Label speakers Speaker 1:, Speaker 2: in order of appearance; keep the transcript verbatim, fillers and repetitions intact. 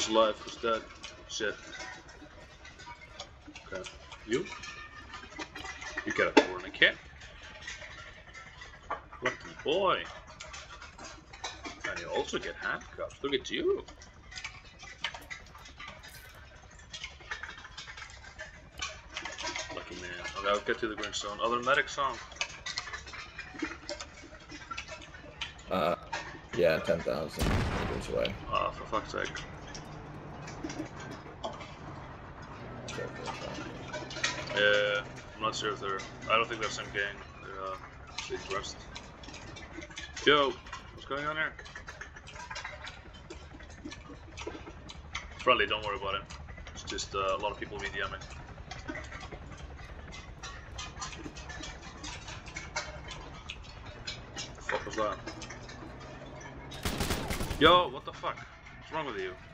Speaker 1: Who's alive? Who's dead? Shit. Okay. You? You get a tourniquet? Lucky boy. And you also get handcuffs. Look at you. Lucky man. Okay, I'll get to the green zone. Other medic song.
Speaker 2: Uh, yeah, ten thousand meters away.
Speaker 1: Ah, uh, for fuck's sake. Yeah, I'm not sure if they're. I don't think they're the same gang. They're uh, Sleep Rest. Yo, what's going on here? Friendly, don't worry about it. It's just uh, a lot of people VDMing. What the fuck was that? Yo, what the fuck? What's wrong with you?